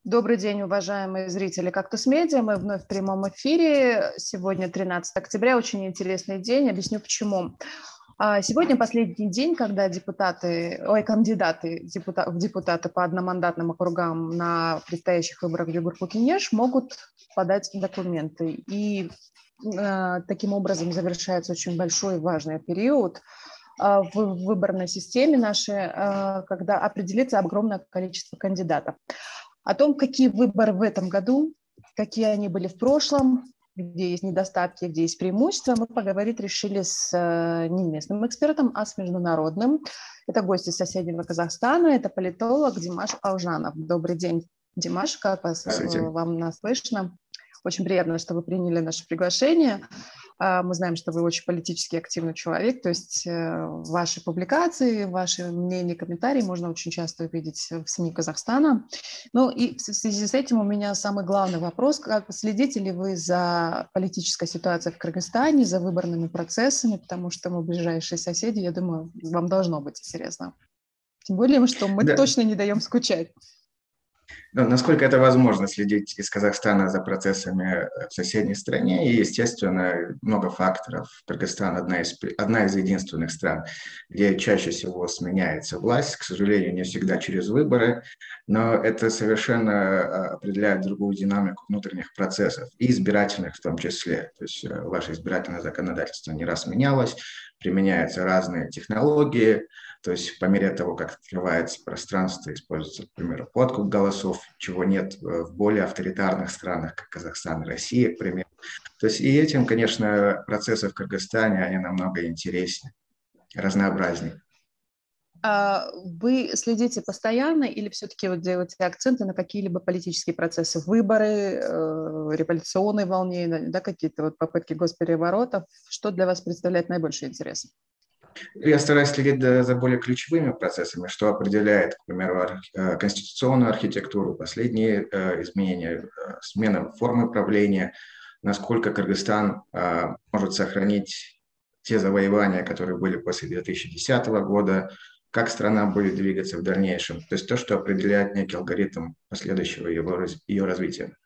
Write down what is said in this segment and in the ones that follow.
Добрый день, уважаемые зрители «Кактус Медиа». Мы вновь в прямом эфире. Сегодня 13 октября. Очень интересный день. Объясню, почему. Сегодня последний день, когда кандидаты в депутаты по одномандатным округам на предстоящих выборах в Югорку-Кенеш могут подать документы. И таким образом завершается очень большой и важный период в выборной системе нашей, когда определится огромное количество кандидатов. О том, какие выборы в этом году, какие они были в прошлом, где есть недостатки, где есть преимущества, мы поговорить решили с не местным экспертом, а с международным. Это гость из соседнего Казахстана, это политолог Димаш Аужанов. Добрый день, Димаш, как вам нас слышно? Очень приятно, что вы приняли наше приглашение. Мы знаем, что вы очень политически активный человек, то есть ваши публикации, ваши мнения, комментарии можно очень часто увидеть в СМИ Казахстана. Ну и в связи с этим у меня самый главный вопрос. Как следите ли вы за политической ситуацией в Кыргызстане, за выборными процессами, потому что мы ближайшие соседи, я думаю, вам должно быть интересно. Тем более, что мы точно не даем скучать. Насколько это возможно следить из Казахстана за процессами в соседней стране, и, естественно, много факторов. Кыргызстан одна из единственных стран, где чаще всего сменяется власть, к сожалению, не всегда через выборы, но это совершенно определяет другую динамику внутренних процессов, и избирательных в том числе. То есть ваше избирательное законодательство не раз менялось, применяются разные технологии. То есть по мере того, как открывается пространство, используется, к примеру, подкуп голосов, чего нет в более авторитарных странах, как Казахстан и Россия, к примеру. То есть и этим, конечно, процессы в Кыргызстане, они намного интереснее, разнообразнее. Вы следите постоянно или все-таки вот делаете акценты на какие-либо политические процессы, выборы, революционные волнения, да, какие-то вот попытки госпереворотов? Что для вас представляет наибольший интерес? Я стараюсь следить за более ключевыми процессами, что определяет, к примеру, конституционную архитектуру, последние изменения, смена формы правления, насколько Кыргызстан может сохранить те завоевания, которые были после 2010 года, как страна будет двигаться в дальнейшем. То есть то, что определяет некий алгоритм последующего ее развития.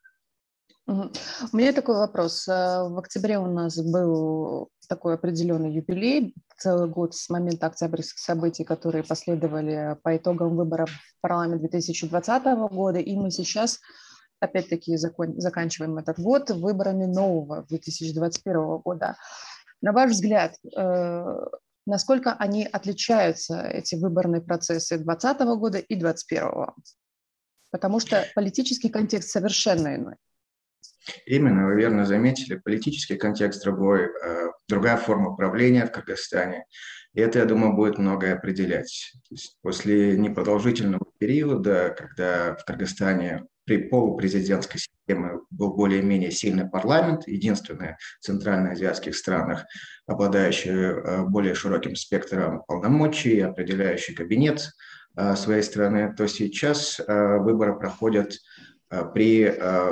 У меня такой вопрос. В октябре у нас был такой определенный юбилей, целый год с момента октябрьских событий, которые последовали по итогам выборов в парламент 2020 года, и мы сейчас опять-таки заканчиваем этот год выборами нового 2021 года. На ваш взгляд, насколько они отличаются, эти выборные процессы 2020 года и 2021? Потому что политический контекст совершенно иной. Именно, вы верно заметили, политический контекст другой, другая форма правления в Кыргызстане. И это, я думаю, будет многое определять. То есть после непродолжительного периода, когда в Кыргызстане при полупрезидентской системе был более-менее сильный парламент, единственный в центральноазиатских странах, обладающий более широким спектром полномочий, определяющий кабинет своей страны, то сейчас выборы проходят при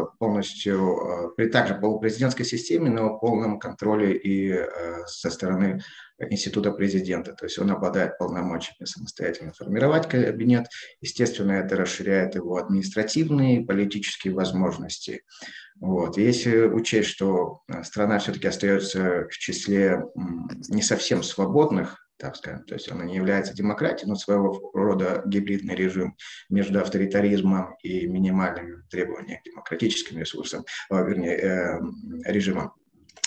также полупрезидентской системе, но полном контроле и со стороны института президента. То есть он обладает полномочиями самостоятельно формировать кабинет. Естественно, это расширяет его административные и политические возможности. Вот. Если учесть, что страна все-таки остается в числе не совсем свободных, так скажем, то есть она не является демократией, но своего рода гибридный режим между авторитаризмом и минимальными требованиями к демократическим ресурсам, режимом.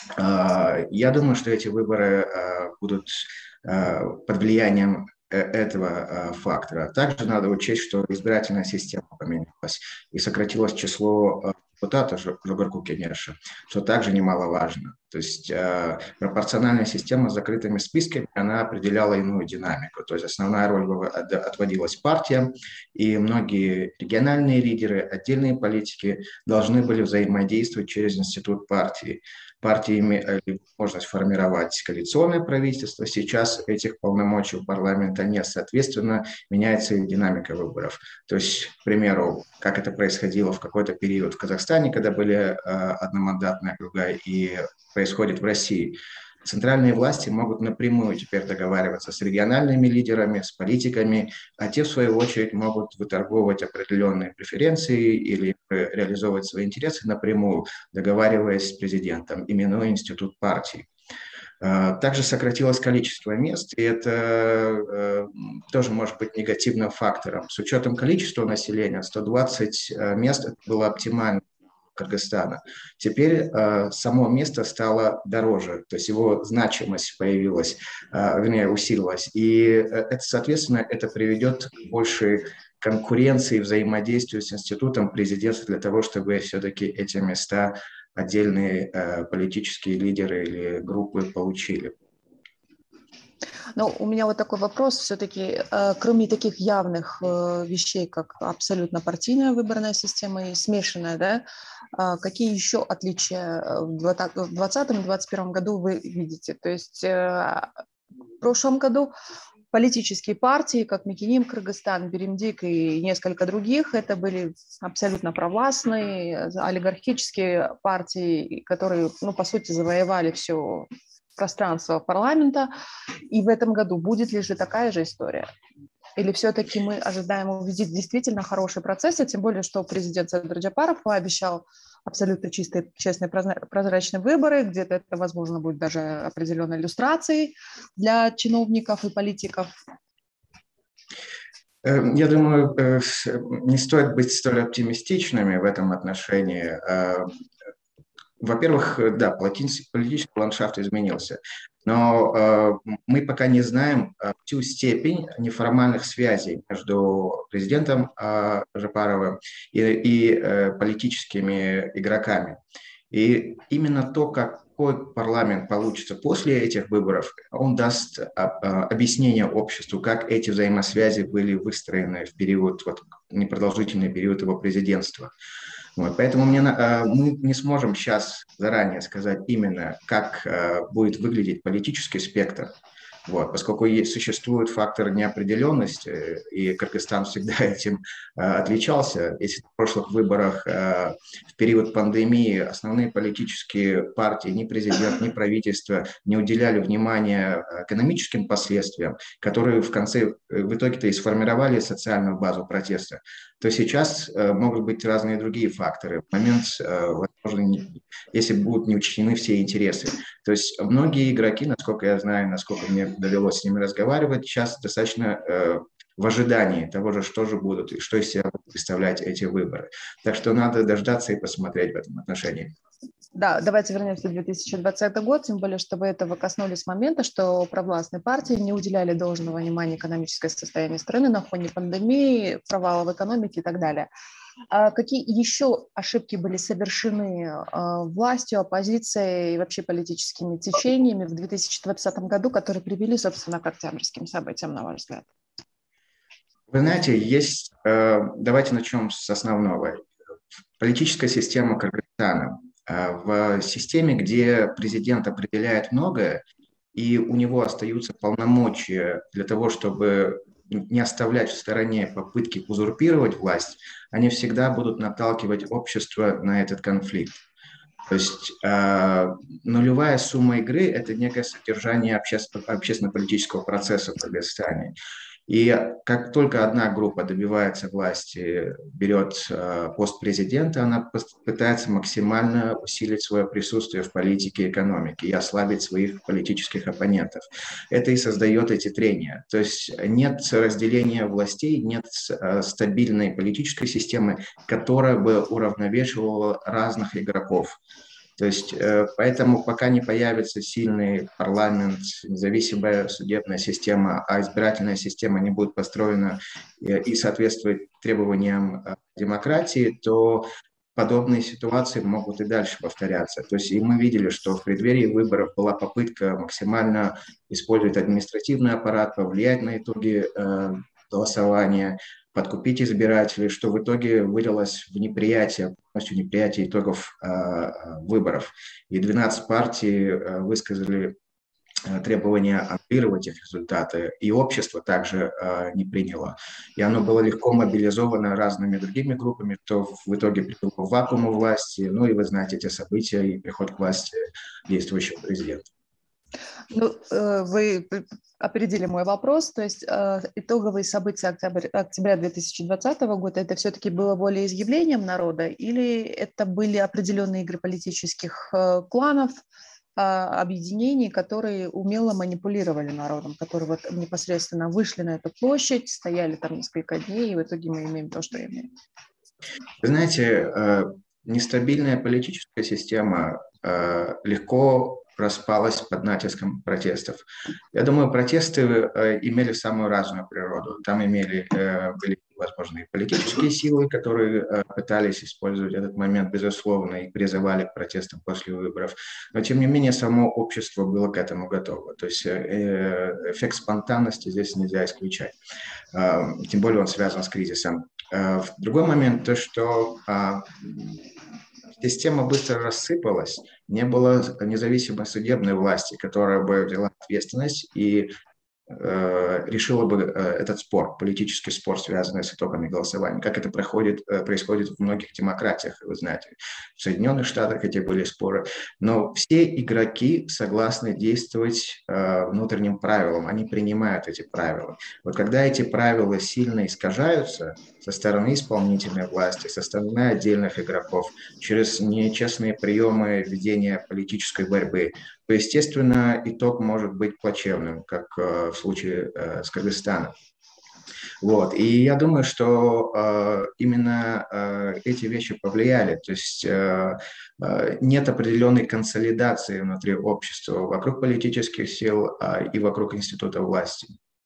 Я думаю, что эти выборы будут под влиянием этого фактора. Также надо учесть, что избирательная система поменялась и сократилось число депутатов в Югорку-Кенеша, что также немаловажно. То есть пропорциональная система с закрытыми списками, она определяла иную динамику. То есть основная роль отводилась партиям, и многие региональные лидеры, отдельные политики должны были взаимодействовать через институт партии. Партии имели возможность формировать коалиционное правительство. Сейчас этих полномочий у парламента нет. Соответственно, меняется и динамика выборов. То есть, к примеру, как это происходило в какой-то период в Казахстане, когда были одномандатные округа, и происходит в России. центральные власти могут напрямую теперь договариваться с региональными лидерами, с политиками, а те, в свою очередь, могут выторговывать определенные преференции или реализовывать свои интересы напрямую, договариваясь с президентом, именуя институт партии. Также сократилось количество мест, и это тоже может быть негативным фактором. С учетом количества населения, 120 мест это было оптимально Кыргызстана. Теперь само место стало дороже, то есть его значимость появилась, вернее, усилилась. И это, соответственно, это приведет к большей конкуренции, взаимодействию с институтом президентства для того, чтобы все-таки эти места отдельные политические лидеры или группы получили. Ну, у меня вот такой вопрос. Все-таки, кроме таких явных вещей, как абсолютно партийная выборная система и смешанная, да, какие еще отличия в 2020 и 2021 году вы видите? То есть в прошлом году политические партии, как Мекиним, Кыргызстан, Беримдик и несколько других, это были абсолютно провластные, олигархические партии, которые, ну, по сути, завоевали все пространство парламента. И в этом году будет ли же такая же история? Или все-таки мы ожидаем увидеть действительно хорошие процессы, тем более, что президент Садыр Джапаров пообещал абсолютно чистые, честные, прозрачные выборы, где-то это, возможно, будет даже определенной иллюстрацией для чиновников и политиков. Я думаю, не стоит быть столь оптимистичными в этом отношении. Во-первых, да, политический ландшафт изменился, но мы пока не знаем всю степень неформальных связей между президентом Жапаровым и политическими игроками. И именно то, какой парламент получится после этих выборов, он даст объяснение обществу, как эти взаимосвязи были выстроены в период, вот, непродолжительный период его президентства. Вот, поэтому мы не сможем сейчас заранее сказать именно, как будет выглядеть политический спектр, вот, поскольку существует фактор неопределенности, и Кыргызстан всегда этим отличался. Если в прошлых выборах в период пандемии основные политические партии, ни президент, ни правительство не уделяли внимания экономическим последствиям, которые в итоге-то и сформировали социальную базу протеста, то сейчас могут быть разные другие факторы. В момент, возможно, если будут не учтены все интересы. То есть многие игроки, насколько я знаю, насколько мне довелось с ними разговаривать, сейчас достаточно в ожидании того же, что же будут и что из себя будут представлять эти выборы. Так что надо дождаться и посмотреть в этом отношении. Да, давайте вернемся в 2020 год, тем более, что вы этого коснулись момента, что провластные партии не уделяли должного внимания экономическое состояние страны на фоне пандемии, провала в экономике и так далее. Какие еще ошибки были совершены властью, оппозицией и вообще политическими течениями в 2020 году, которые привели, собственно, к октябрьским событиям, на ваш взгляд? Вы знаете, давайте начнем с основного. Политическая система Кыргызстана. В системе, где президент определяет многое, и у него остаются полномочия для того, чтобы не оставлять в стороне попытки узурпировать власть, они всегда будут наталкивать общество на этот конфликт. То есть нулевая сумма игры – это некое содержание общественно-политического процесса в Кыргызстане. И как только одна группа добивается власти, берет пост президента, она пытается максимально усилить свое присутствие в политике и экономике и ослабить своих политических оппонентов. Это и создает эти трения. То есть нет разделения властей, нет стабильной политической системы, которая бы уравновешивала разных игроков. То есть поэтому пока не появится сильный парламент, независимая судебная система, а избирательная система не будет построена и соответствовать требованиям демократии, то подобные ситуации могут и дальше повторяться. То есть и мы видели, что в преддверии выборов была попытка максимально использовать административный аппарат, повлиять на итоги голосования, подкупить избирателей, что в итоге вылилось в полностью неприятие итогов выборов. И 12 партий высказали требование аннулировать их результаты, и общество также не приняло. И оно было легко мобилизовано разными другими группами, кто в итоге привело к вакууму власти, ну и вы знаете эти события и приход к власти действующего президента. Ну, вы опередили мой вопрос, то есть итоговые события октября 2020 года, это все-таки было волеизъявлением народа или это были определенные игры политических кланов, объединений, которые умело манипулировали народом, которые вот непосредственно вышли на эту площадь, стояли там несколько дней, и в итоге мы имеем то, что имеем? Вы знаете, нестабильная политическая система легко распалась под натиском протестов. Я думаю, протесты имели самую разную природу. Там были, возможно, и политические силы, которые пытались использовать этот момент, безусловно, и призывали к протестам после выборов. Но, тем не менее, само общество было к этому готово. То есть эффект спонтанности здесь нельзя исключать. Тем более он связан с кризисом. Другой момент, то, что система быстро рассыпалась, не было независимой судебной власти, которая бы взяла ответственность и решила бы этот спор, политический спор, связанный с итогами голосования, как это происходит в многих демократиях, вы знаете. В Соединенных Штатах эти были споры. Но все игроки согласны действовать внутренним правилам, они принимают эти правила. Вот когда эти правила сильно искажаются со стороны исполнительной власти, со стороны отдельных игроков, через нечестные приемы ведения политической борьбы, то, естественно, итог может быть плачевным, как в случае с Кыргызстаном. Вот. И я думаю, что именно эти вещи повлияли. То есть нет определенной консолидации внутри общества, вокруг политических сил и вокруг института власти.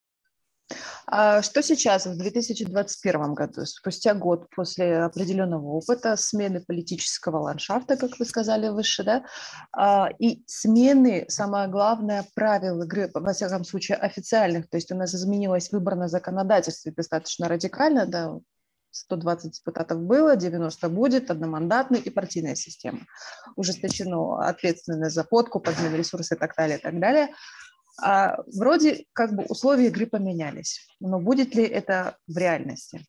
А что сейчас, в 2021 году, спустя год после определенного опыта, смены политического ландшафта, как вы сказали выше, да, и смены, самое главное, правил игры, во всяком случае, официальных, то есть у нас изменилось выборное законодательство достаточно радикально, да, 120 депутатов было, 90 будет, одномандатная и партийная система. Ужесточено ответственность за подкуп, подмен ресурсов и так далее, и так далее. Вроде как бы условия игры поменялись, но будет ли это в реальности?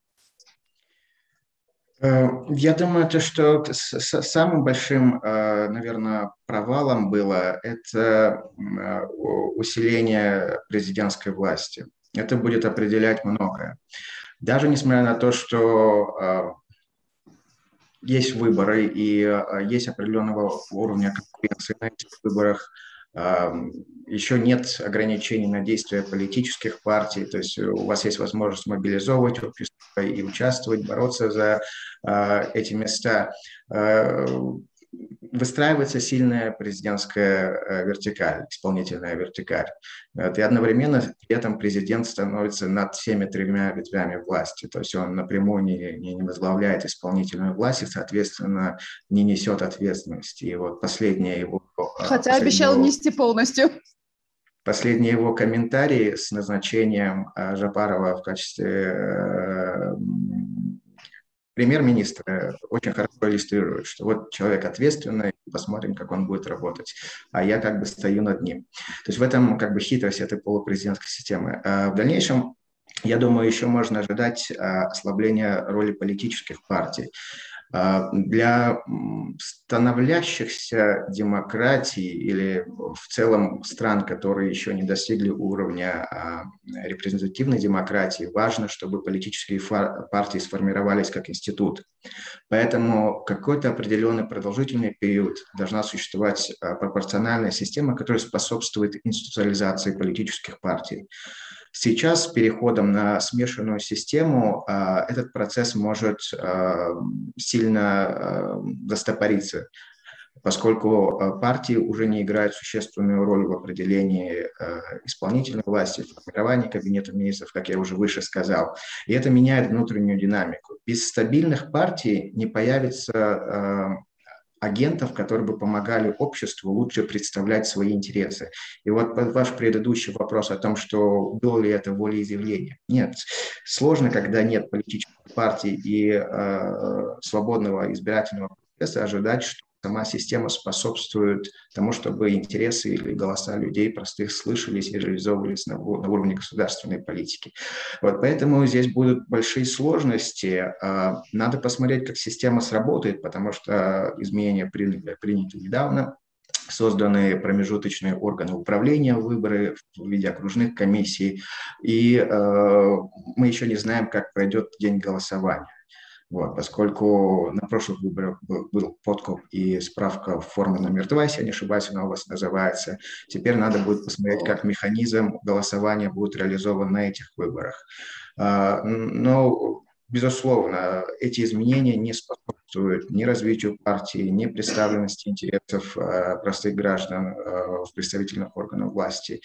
Я думаю, что самым большим, наверное, провалом было это усиление президентской власти. Это будет определять многое. Даже несмотря на то, что есть выборы и есть определенного уровня конкуренции на этих выборах, еще нет ограничений на действия политических партий, то есть у вас есть возможность мобилизовывать общество и участвовать, бороться за эти места. Выстраивается сильная президентская вертикаль, исполнительная вертикаль. И одновременно при этом президент становится над всеми тремя ветвями власти. То есть он напрямую не возглавляет исполнительную власть и, соответственно, не несет ответственности. И вот последнее его... Хотя обещал нести полностью. Последние его комментарии с назначением Жапарова в качестве премьер-министр очень хорошо иллюстрирует, что вот человек ответственный, посмотрим, как он будет работать, а я как бы стою над ним. То есть в этом как бы хитрость этой полупрезидентской системы. В дальнейшем, я думаю, еще можно ожидать ослабления роли политических партий. Для становлящихся демократий или в целом стран, которые еще не достигли уровня репрезентативной демократии, важно, чтобы политические партии сформировались как институт. Поэтому какой-то определенный продолжительный период должна существовать пропорциональная система, которая способствует институциализации политических партий. Сейчас с переходом на смешанную систему этот процесс может сильно застопориться, поскольку партии уже не играют существенную роль в определении исполнительной власти, в формировании кабинета министров, как я уже выше сказал. И это меняет внутреннюю динамику. Без стабильных партий не появится агентов, которые бы помогали обществу лучше представлять свои интересы. И вот ваш предыдущий вопрос о том, что было ли это волеизъявление. Нет. Сложно, когда нет политической партии и свободного избирательного процесса, ожидать, что сама система способствует тому, чтобы интересы или голоса людей простых слышались и реализовывались на уровне государственной политики. Вот поэтому здесь будут большие сложности. Надо посмотреть, как система сработает, потому что изменения приняты недавно. созданы промежуточные органы управления выборы в виде окружных комиссий, и мы еще не знаем, как пройдет день голосования. Вот, поскольку на прошлых выборах был подкуп и справка в форме номер 2, если я не ошибаюсь, она у вас называется. Теперь надо будет посмотреть, как механизм голосования будет реализован на этих выборах. Но, безусловно, эти изменения не способствуют ни развитию партии, ни представленности интересов простых граждан в представительных органах власти.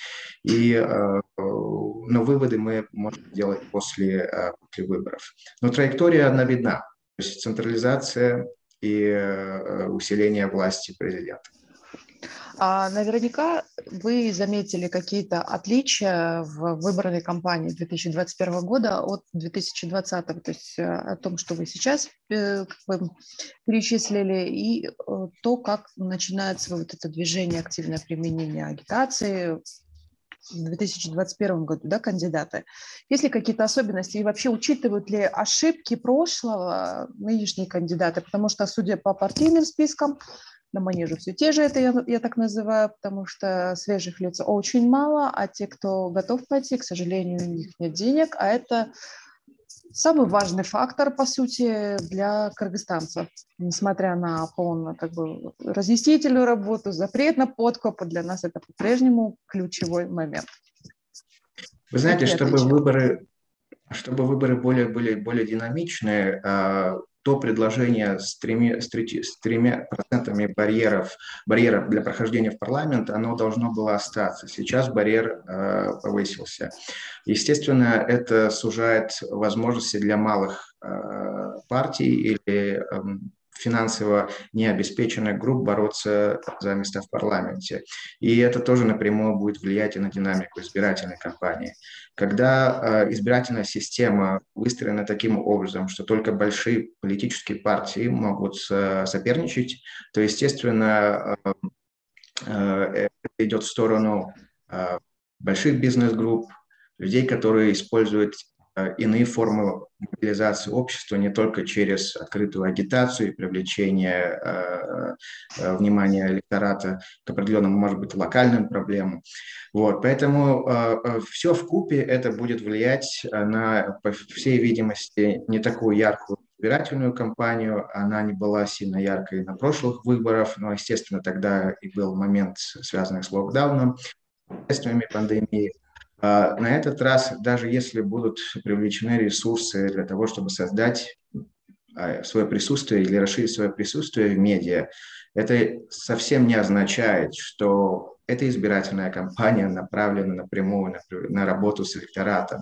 Но выводы мы можем делать после выборов. Но траектория, одна видна. То есть централизация и усиление власти президента. Наверняка вы заметили какие-то отличия в выборной кампании 2021 года от 2020, то есть о том, что вы сейчас перечислили, и то, как начинается вот это движение, активное применение агитации в 2021 году, да, кандидаты. Есть ли какие-то особенности и вообще учитывают ли ошибки прошлого нынешние кандидаты? Потому что, судя по партийным спискам, на манеже все те же, это я так называю, потому что свежих лиц очень мало, а те, кто готов пойти, к сожалению, у них нет денег, а это самый важный фактор, по сути, для кыргызстанцев. Несмотря на полную разъяснительную работу, запрет на подкуп, для нас это по-прежнему ключевой момент. Вы знаете, чтобы выборы были более динамичные, то предложение с 3% барьеров для прохождения в парламент, оно должно было остаться. Сейчас барьер повысился. Естественно, это сужает возможности для малых партий или финансово необеспеченных групп бороться за места в парламенте. И это тоже напрямую будет влиять и на динамику избирательной кампании. Когда избирательная система выстроена таким образом, что только большие политические партии могут соперничать, то, естественно, это идет в сторону больших бизнес-групп, людей, которые используют иные формы мобилизации общества не только через открытую агитацию и привлечение внимания электората к определенным, может быть, локальным проблемам. Вот, поэтому все вкупе это будет влиять на, по всей видимости, не такую яркую избирательную кампанию. Она не была сильно яркой на прошлых выборах, но, естественно, тогда и был момент, связанный с локдауном, последствиями пандемии. На этот раз, даже если будут привлечены ресурсы для того, чтобы создать свое присутствие или расширить свое присутствие в медиа, это совсем не означает, что эта избирательная кампания направлена напрямую на работу с электоратом,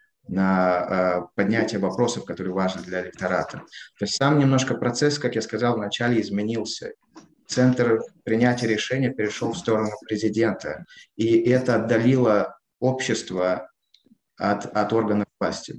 на поднятие вопросов, которые важны для электората. То есть сам немножко процесс, как я сказал, вначале изменился. Центр принятия решения перешел в сторону президента, и это отдалило общество от органов власти.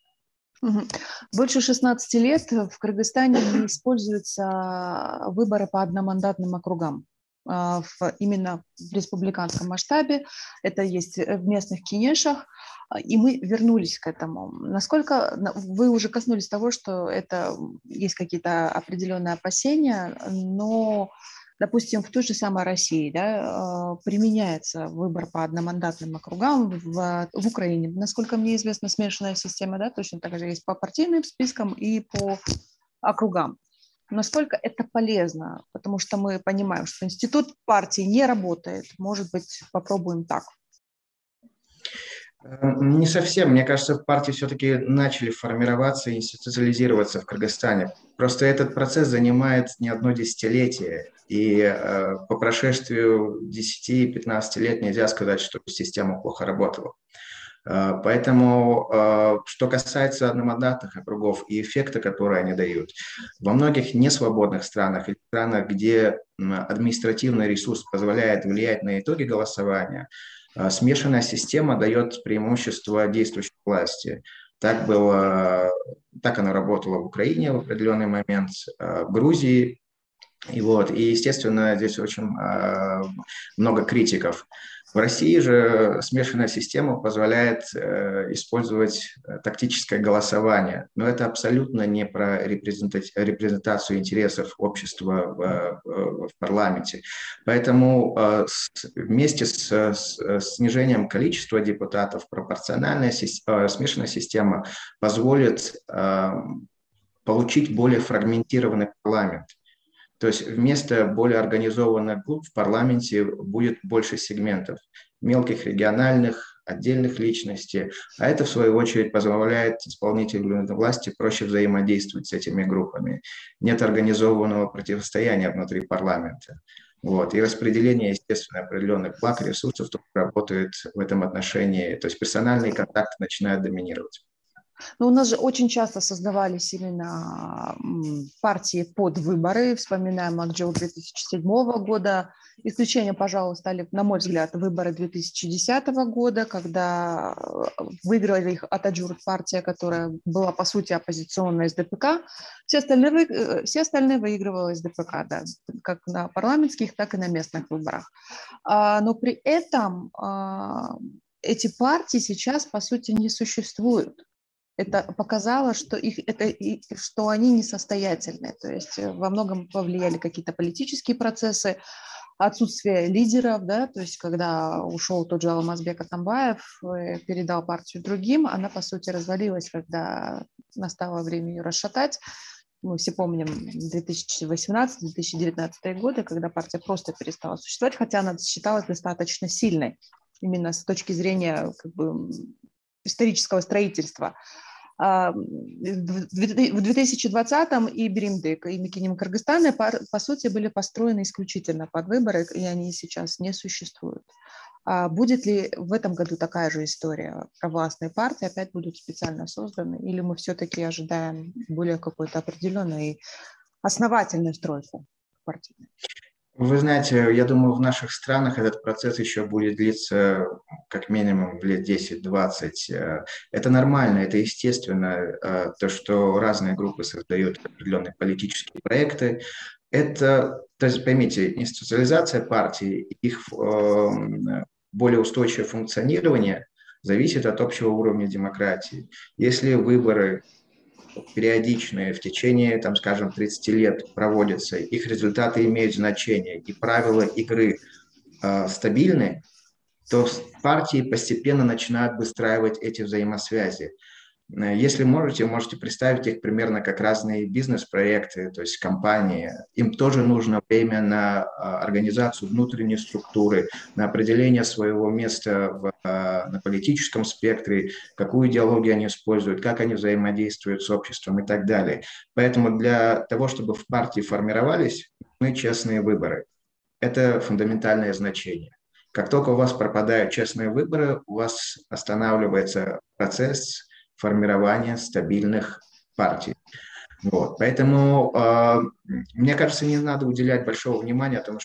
Больше 16 лет в Кыргызстане не используются выборы по одномандатным округам. Именно в республиканском масштабе, это есть в местных кенешах, и мы вернулись к этому. Насколько вы уже коснулись того, что это есть какие-то определенные опасения, но, допустим, в той же самой России, да, применяется выбор по одномандатным округам в Украине. Насколько мне известно, смешанная система, да, точно так же есть по партийным спискам и по округам. Насколько это полезно, потому что мы понимаем, что институт партии не работает. Может быть, попробуем так. Не совсем. Мне кажется, партии все-таки начали формироваться и институциализироваться в Кыргызстане. Просто этот процесс занимает не одно десятилетие. И по прошествию 10-15 лет нельзя сказать, что система плохо работала. Поэтому, что касается одномандатных округов и эффекта, который они дают, во многих несвободных странах или странах, где административный ресурс позволяет влиять на итоги голосования, смешанная система дает преимущество действующей власти. Так она работала в Украине в определенный момент, в Грузии. И, естественно, здесь очень много критиков. В России же смешанная система позволяет использовать тактическое голосование, но это абсолютно не про репрезентацию интересов общества в парламенте. Поэтому вместе с снижением количества депутатов пропорциональная смешанная система позволит получить более фрагментированный парламент. То есть вместо более организованных групп в парламенте будет больше сегментов, мелких региональных, отдельных личностей, а это, в свою очередь, позволяет исполнительной власти проще взаимодействовать с этими группами. Нет организованного противостояния внутри парламента. Вот. И распределение, естественно, определенных благ, ресурсов тоже работает в этом отношении. То есть персональные контакты начинают доминировать. Но у нас же очень часто создавались именно партии под выборы. Вспоминаем Акджол 2007 года. Исключением, пожалуй, стали, на мой взгляд, выборы 2010 года, когда выиграли их Атаджурт партия, которая была, по сути, оппозиционная СДПК. Все остальные выигрывала СДПК, да, как на парламентских, так и на местных выборах. Но при этом эти партии сейчас, по сути, не существуют. Это показало, что что они несостоятельны. То есть во многом повлияли какие-то политические процессы, отсутствие лидеров, да, то есть когда ушел тот же Алмазбек Атамбаев, передал партию другим, она, по сути, развалилась, когда настало время ее расшатать. Мы все помним 2018-2019 годы, когда партия просто перестала существовать, хотя она считалась достаточно сильной, именно с точки зрения исторического строительства. В 2020-м и Биримдык, и Мекиним Кыргызстаны, по сути, были построены исключительно под выборы, и они сейчас не существуют. Будет ли в этом году такая же история? Провластные партии опять будут специально созданы? Или мы все-таки ожидаем более какой-то определенной основательную стройку партийной? Вы знаете, я думаю, в наших странах этот процесс еще будет длиться как минимум лет 10-20. Это нормально, это естественно, то, что разные группы создают определенные политические проекты. Это, то есть, поймите, институциализация партий, их более устойчивое функционирование зависит от общего уровня демократии. Если выборы периодичные в течение, там, скажем, 30 лет проводятся, их результаты имеют значение, и правила игры стабильны, то партии постепенно начинают выстраивать эти взаимосвязи. Если можете представить их примерно как разные бизнес-проекты, то есть компании. Им тоже нужно время на организацию внутренней структуры, на определение своего места на политическом спектре, какую идеологию они используют, как они взаимодействуют с обществом и так далее. Поэтому для того, чтобы в партии формировались, нужны честные выборы. Это фундаментальное значение. Как только у вас пропадают честные выборы, у вас останавливается процесс формирования стабильных партий. Вот. Поэтому, мне кажется, не надо уделять большого внимания тому,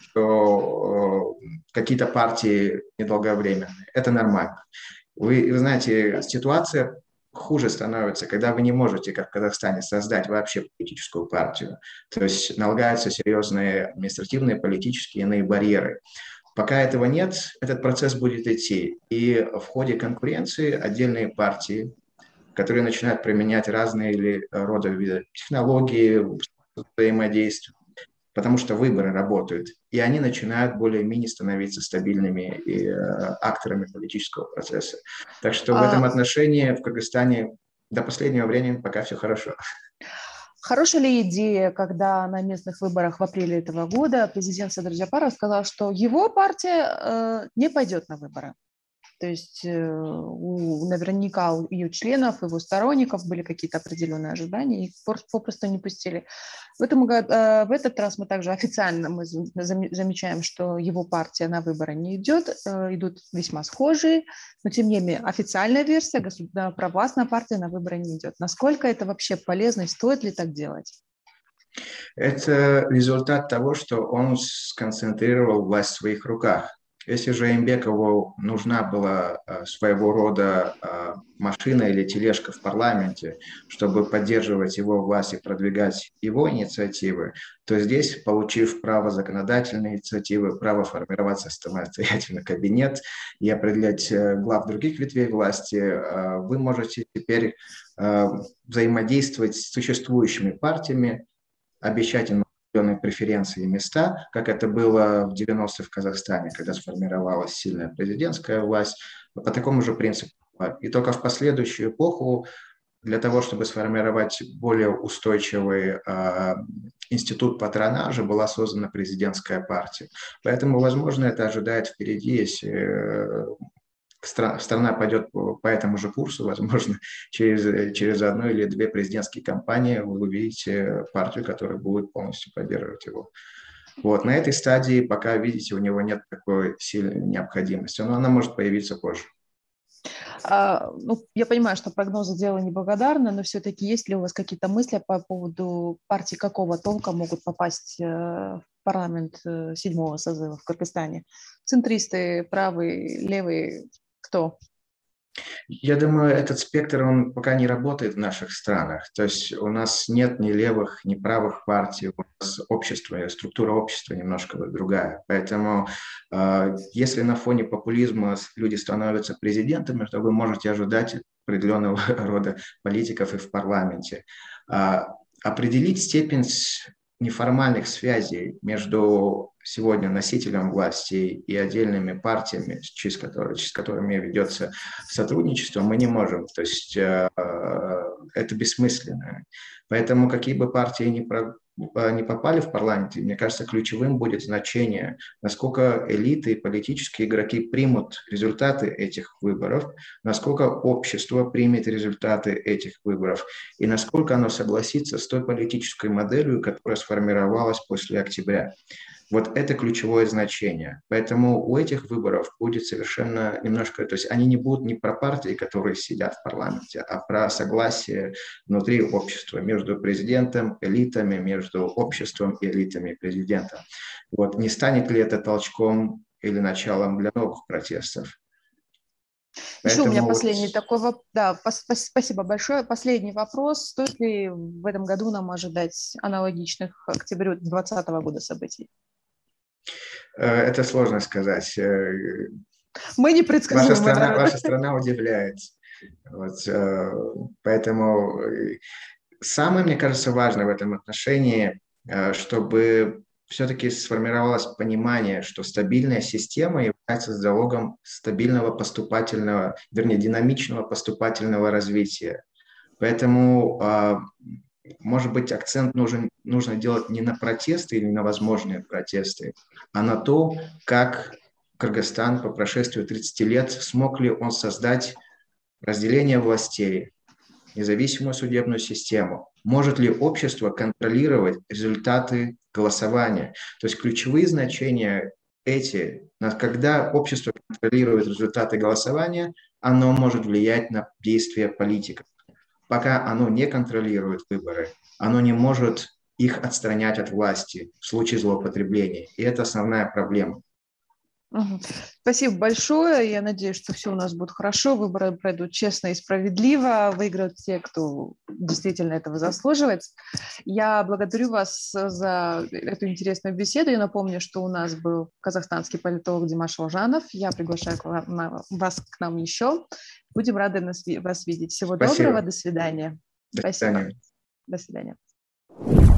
что какие-то партии недолговременные. Это нормально. Вы знаете, ситуация хуже становится, когда вы не можете, как в Казахстане, создать вообще политическую партию. То есть налагаются серьезные административные, политические иные барьеры. Пока этого нет, этот процесс будет идти. И в ходе конкуренции отдельные партии, которые начинают применять разные рода технологии, взаимодействия, потому что выборы работают, и они начинают более-менее становиться стабильными акторами политического процесса. Так что в этом отношении в Кыргызстане до последнего времени пока все хорошо. Хорошая ли идея, когда на местных выборах в апреле этого года президент Садыр Жапаров сказал, что его партия не пойдет на выборы? То есть наверняка у ее членов, его сторонников были какие-то определенные ожидания, их попросту не пустили. В этот раз мы также официально замечаем, что его партия на выборы не идет, идут весьма схожие, но тем не менее официальная версия, провластная партия на выборы не идет. Насколько это вообще полезно и стоит ли так делать? Это результат того, что он сконцентрировал власть в своих руках. Если же Имбекову нужна была своего рода машина или тележка в парламенте, чтобы поддерживать его власть и продвигать его инициативы, то здесь, получив право законодательной инициативы, право формировать самостоятельно кабинет и определять глав других ветвей власти, вы можете теперь взаимодействовать с существующими партиями, обещать им определенные преференции и места, как это было в 90-х в Казахстане, когда сформировалась сильная президентская власть, по такому же принципу. И только в последующую эпоху для того, чтобы сформировать более устойчивый институт патронажа, была создана президентская партия. Поэтому, возможно, это ожидает впереди, если страна пойдет по этому же курсу, возможно, через одну или две президентские кампании вы увидите партию, которая будет полностью поддерживать его. Вот. На этой стадии пока, видите, у него нет такой сильной необходимости, но она может появиться позже. Ну, я понимаю, что прогнозы дело неблагодарное, но все-таки есть ли у вас какие-то мысли по поводу партий какого толка могут попасть в парламент 7-го созыва в Кыргызстане? Центристы, правые, левые, кто? Я думаю, этот спектр, он пока не работает в наших странах. То есть у нас нет ни левых, ни правых партий. У нас общество, структура общества немножко другая. Поэтому если на фоне популизма люди становятся президентами, то вы можете ожидать определенного рода политиков и в парламенте. Определить степень неформальных связей между сегодня носителем власти и отдельными партиями, через которыми ведется сотрудничество, мы не можем. То есть это бессмысленно. Поэтому какие бы партии не попали в парламент, мне кажется, ключевым будет значение, насколько элиты и политические игроки примут результаты этих выборов, насколько общество примет результаты этих выборов и насколько оно согласится с той политической моделью, которая сформировалась после октября. Вот это ключевое значение. Поэтому у этих выборов будет совершенно немножко, то есть они не будут не про партии, которые сидят в парламенте, а про согласие внутри общества между президентом, элитами, между обществом и элитами президента. Вот не станет ли это толчком или началом для новых протестов? Еще у меня последний такой вопрос. Да, спасибо большое. Последний вопрос. Стоит ли в этом году нам ожидать аналогичных октябрю 2020 года событий? Это сложно сказать. Мы непредсказуемый народ. Ваша страна удивляет. Вот, поэтому самое, мне кажется, важное в этом отношении, чтобы все-таки сформировалось понимание, что стабильная система является залогом стабильного поступательного, вернее, динамичного поступательного развития. Поэтому, может быть, акцент нужно делать не на протесты или на возможные протесты, а на то, как Кыргызстан по прошествию 30 лет смог ли он создать разделение властей, независимую судебную систему. Может ли общество контролировать результаты голосования? То есть ключевые значения когда общество контролирует результаты голосования, оно может влиять на действия политиков. Пока оно не контролирует выборы, оно не может их отстранять от власти в случае злоупотребления. И это основная проблема. Спасибо большое. Я надеюсь, что все у нас будет хорошо. Выборы пройдут честно и справедливо. Выиграют те, кто действительно этого заслуживает. Я благодарю вас за эту интересную беседу. Я напомню, что у нас был казахстанский политолог Димаш Олжанов. Я приглашаю вас к нам еще. Будем рады вас видеть. Всего доброго. До свидания. До свидания. До свидания.